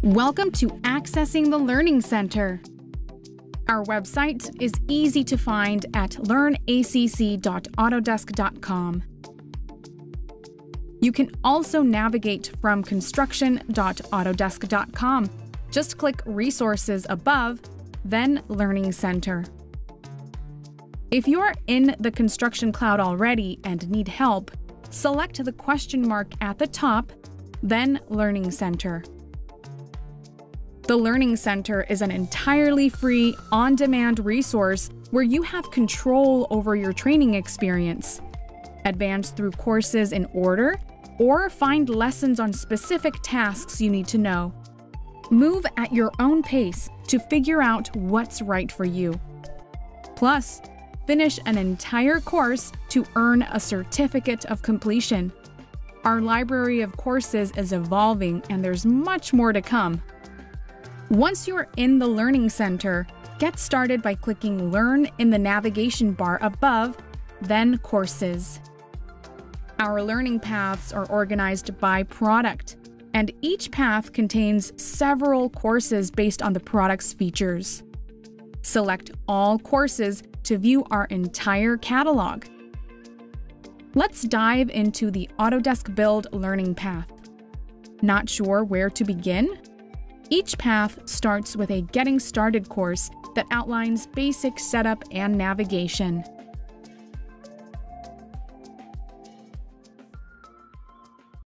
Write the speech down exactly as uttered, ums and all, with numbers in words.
Welcome to Accessing the Learning Center. Our website is easy to find at learn A C C dot autodesk dot com. You can also navigate from construction dot autodesk dot com. Just click Resources above, then Learning Center. If you are in the Construction Cloud already and need help, select the question mark at the top, then Learning Center. The Learning Center is an entirely free, on-demand resource where you have control over your training experience. Advance through courses in order, or find lessons on specific tasks you need to know. Move at your own pace to figure out what's right for you. Plus, finish an entire course to earn a certificate of completion. Our library of courses is evolving and there's much more to come. Once you're in the Learning Center, get started by clicking Learn in the navigation bar above, then Courses. Our learning paths are organized by product, and each path contains several courses based on the product's features. Select All Courses to view our entire catalog. Let's dive into the Autodesk Build learning path. Not sure where to begin? Each path starts with a Getting Started course that outlines basic setup and navigation.